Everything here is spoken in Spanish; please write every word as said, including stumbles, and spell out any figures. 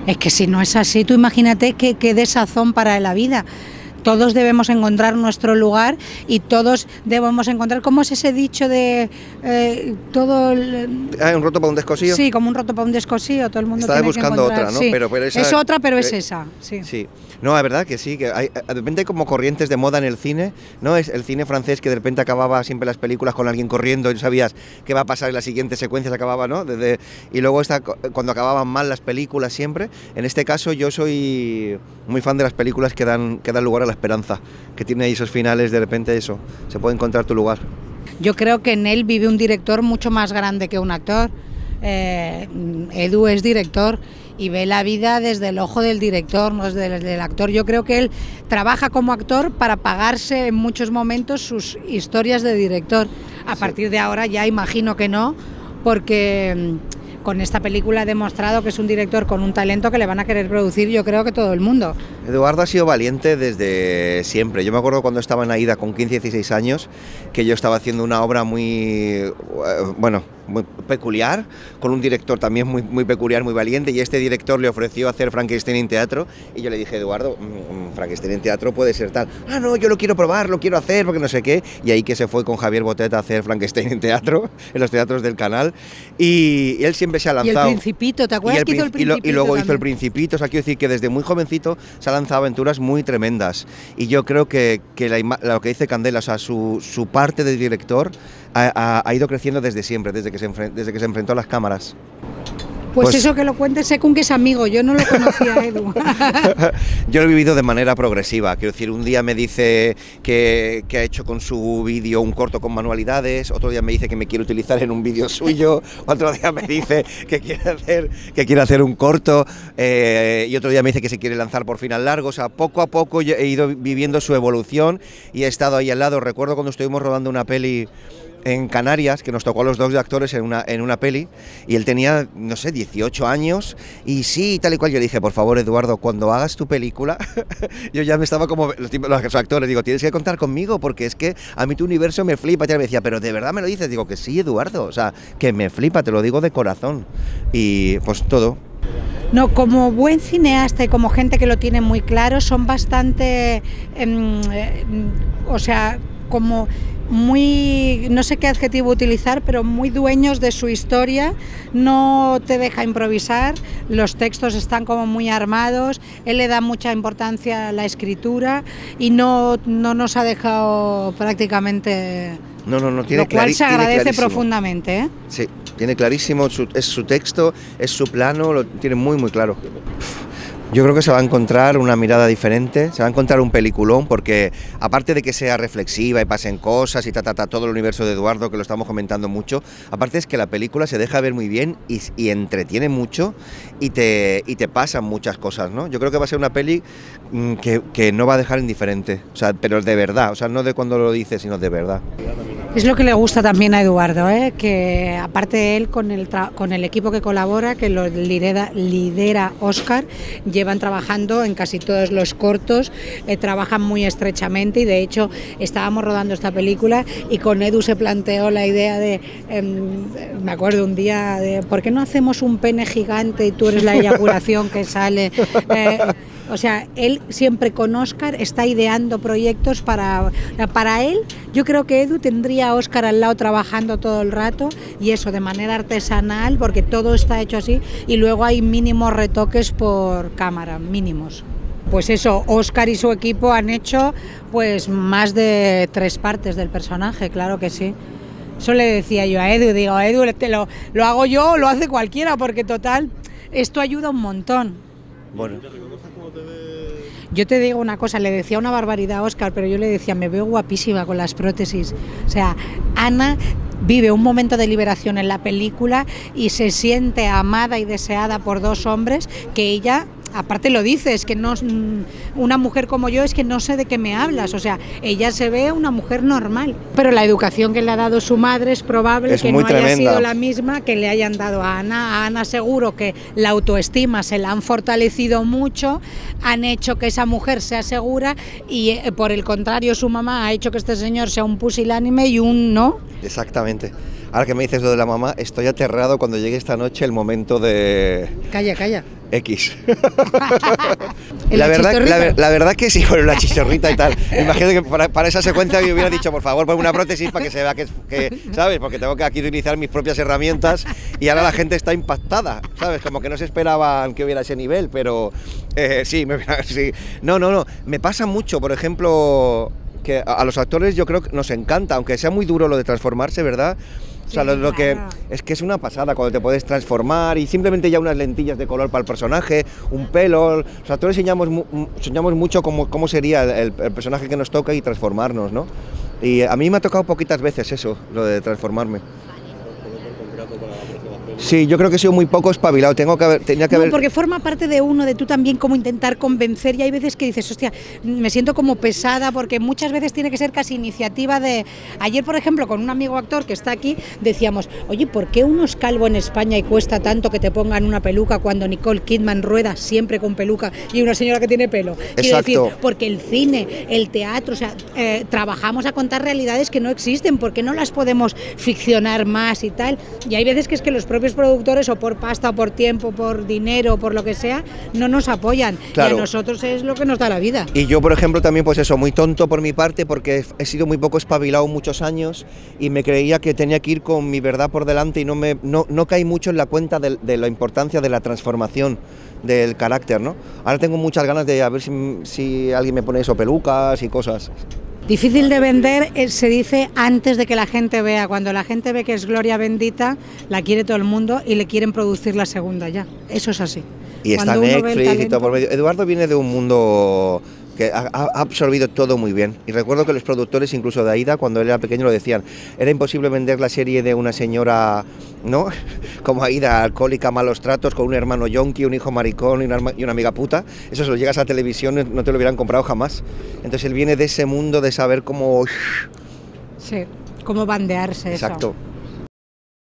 Es que si no es así, tú imagínate qué, qué desazón para la vida. Todos debemos encontrar nuestro lugar y todos debemos encontrar, ¿cómo es ese dicho de eh, todo el... Ah, un roto para un descosío. Sí, como un roto para un descosío, todo el mundo Está tiene buscando que encontrar. otra, ¿no? Sí. Pero, pero esa, es otra, pero eh, es esa, sí. Sí. No, la verdad que sí, que hay, de repente hay como corrientes de moda en el cine, ¿no? Es el cine francés que de repente acababa siempre las películas con alguien corriendo y no sabías qué va a pasar en las siguientes secuencias, acababa, ¿no? Desde, y luego está, cuando acababan mal las películas siempre. En este caso yo soy muy fan de las películas que dan, que dan lugar a la esperanza, que tiene ahí esos finales, de repente eso, se puede encontrar tu lugar. Yo creo que en él vive un director mucho más grande que un actor. Eh, Edu es director y ve la vida desde el ojo del director, no desde el del actor. Yo creo que él trabaja como actor para pagarse en muchos momentos sus historias de director. A partir de ahora ya imagino que no, porque con esta película ha demostrado que es un director con un talento que le van a querer producir, yo creo que todo el mundo. Eduardo ha sido valiente desde siempre. Yo me acuerdo cuando estaba en Aida con quince, dieciséis años, que yo estaba haciendo una obra muy, bueno, muy peculiar, con un director también muy, muy peculiar, muy valiente, y este director le ofreció hacer Frankenstein en teatro, y yo le dije, Eduardo, mmm, Frankenstein en teatro puede ser tal. Ah, no, yo lo quiero probar, lo quiero hacer, porque no sé qué, y ahí que se fue con Javier Botet a hacer Frankenstein en teatro, en los teatros del Canal, y él siempre se ha lanzado. Y el Principito, ¿te acuerdas y el, que hizo el Principito? Y, lo, y luego también? hizo el Principito, o sea, quiero decir que desde muy jovencito se ha lanzado aventuras muy tremendas, y yo creo que, que la, lo que dice Candela, o sea, su, su parte de director ha, ha, ha ido creciendo desde siempre, desde que se, desde que se enfrentó a las cámaras. Pues, Pues eso que lo cuentes, sé con que es amigo, yo no lo conocía, Edu. Yo lo he vivido de manera progresiva, quiero decir, un día me dice que, que ha hecho con su vídeo un corto con manualidades, otro día me dice que me quiere utilizar en un vídeo suyo, otro día me dice que quiere hacer, que quiere hacer un corto, eh, y otro día me dice que se quiere lanzar por final largo. O sea, poco a poco yo he ido viviendo su evolución y he estado ahí al lado. Recuerdo cuando estuvimos rodando una peli en Canarias, que nos tocó a los dos de actores en una, en una peli, y él tenía, no sé, dieciocho años, y sí, tal y cual. Yo le dije, por favor, Eduardo, cuando hagas tu película, yo ya me estaba como, los, los actores, digo, tienes que contar conmigo, porque es que a mí tu universo me flipa. Y él me decía, pero ¿de verdad me lo dices? Digo, que sí, Eduardo, o sea, que me flipa, te lo digo de corazón. Y pues todo. No, como buen cineasta y como gente que lo tiene muy claro, son bastante, eh, eh, o sea, como muy, no sé qué adjetivo utilizar, pero muy dueños de su historia, no te deja improvisar, los textos están como muy armados, él le da mucha importancia a la escritura y no, no nos ha dejado prácticamente... No, no, no, tiene Lo cual se agradece clarísimo. profundamente, ¿eh? Sí, tiene clarísimo, su, es su texto, es su plano, lo tiene muy, muy claro. Yo creo que se va a encontrar una mirada diferente, se va a encontrar un peliculón, porque aparte de que sea reflexiva y pasen cosas y ta, ta, ta, todo el universo de Eduardo, que lo estamos comentando mucho, aparte es que la película se deja ver muy bien y, y entretiene mucho y te, y te pasan muchas cosas, ¿no? Yo creo que va a ser una peli mmm, que, que no va a dejar indiferente, o sea, pero de verdad, o sea, no de cuando lo dice, sino de verdad. Es lo que le gusta también a Eduardo, ¿eh? Que aparte de él, con el, con el equipo que colabora, que lo lidera, lidera Óscar, llevan trabajando en casi todos los cortos, eh, trabajan muy estrechamente y de hecho estábamos rodando esta película y con Edu se planteó la idea de, eh, me acuerdo un día, de ¿por qué no hacemos un pene gigante y tú eres la eyaculación que sale? Eh, O sea, él siempre con Óscar está ideando proyectos para, para él. Yo creo que Edu tendría a Óscar al lado trabajando todo el rato y eso de manera artesanal, porque todo está hecho así y luego hay mínimos retoques por cámara, mínimos. Pues eso, Óscar y su equipo han hecho pues más de tres partes del personaje, claro que sí. Eso le decía yo a Edu, digo, Edu, te lo, lo hago yo o lo hace cualquiera, porque total, esto ayuda un montón. Bueno. Yo te digo una cosa, le decía una barbaridad a Óscar, pero yo le decía, me veo guapísima con las prótesis. O sea, Ana vive un momento de liberación en la película y se siente amada y deseada por dos hombres que ella... Aparte lo dice, es que no, una mujer como yo es que no sé de qué me hablas, o sea, ella se ve una mujer normal, pero la educación que le ha dado su madre es probable es que no tremenda. haya sido la misma que le hayan dado a Ana. A Ana seguro que la autoestima se la han fortalecido mucho, han hecho que esa mujer sea segura y eh, por el contrario su mamá ha hecho que este señor sea un pusilánime y un no. Exactamente. Ahora que me dices lo de la mamá, estoy aterrado cuando llegue esta noche el momento de... Calla, calla. X. ¿En la, la verdad, chistorrita? la, la verdad que sí, con la chistorrita y tal. Imagino que para, para esa secuencia me hubiera dicho, por favor, ponme una prótesis para que se vea que, que, ¿sabes? Porque tengo que aquí utilizar mis propias herramientas y ahora la gente está impactada, ¿sabes? Como que no se esperaban que hubiera ese nivel, pero eh, sí, me, sí. No, no, no. Me pasa mucho, por ejemplo, que a, a los actores yo creo que nos encanta, aunque sea muy duro lo de transformarse, ¿verdad? O sea, Sí, lo, lo que claro. es que es una pasada cuando te puedes transformar y simplemente ya unas lentillas de color para el personaje, un pelo. Los actores soñamos, mu- soñamos mucho cómo, cómo sería el, el personaje que nos toca y transformarnos, ¿no? Y a mí me ha tocado poquitas veces eso, lo de transformarme. Sí, yo creo que he sido muy poco espabilado, tengo que haber, tenía que No, haber... porque forma parte de uno, de tú también como intentar convencer, y hay veces que dices, hostia, me siento como pesada, porque muchas veces tiene que ser casi iniciativa de... Ayer, por ejemplo, con un amigo actor que está aquí, decíamos, oye, ¿por qué uno es calvo en España y cuesta tanto que te pongan una peluca cuando Nicole Kidman rueda siempre con peluca y una señora que tiene pelo? Quiero Exacto. decir, porque el cine, el teatro, o sea, eh, trabajamos a contar realidades que no existen, ¿por qué no las podemos ficcionar más y tal? Y hay veces que es que los propios productores, o por pasta, o por tiempo, por dinero, por lo que sea, no nos apoyan. Claro. Y a nosotros es lo que nos da la vida. Y yo, por ejemplo, también, pues eso, muy tonto por mi parte, porque he sido muy poco espabilado muchos años y me creía que tenía que ir con mi verdad por delante y no me no, no caí mucho en la cuenta de, de la importancia de la transformación del carácter, ¿no? Ahora tengo muchas ganas de a ver si, si alguien me pone eso, pelucas y cosas. Difícil de vender, eh, se dice antes de que la gente vea. Cuando la gente ve que es Gloria Bendita, la quiere todo el mundo y le quieren producir la segunda ya. Eso es así. Y está Cuando uno ve el Netflix y todo talento- por medio. Eduardo viene de un mundo que ha, ha absorbido todo muy bien. Y recuerdo que los productores, incluso de Aida, cuando él era pequeño, lo decían. Era imposible vender la serie de una señora, ¿no? Como Aida, alcohólica, malos tratos, con un hermano yonki, un hijo maricón y una, arma- y una amiga puta. Eso se lo llegas a televisión, no te lo hubieran comprado jamás. Entonces él viene de ese mundo de saber cómo... Sí, cómo bandearse eso. Exacto.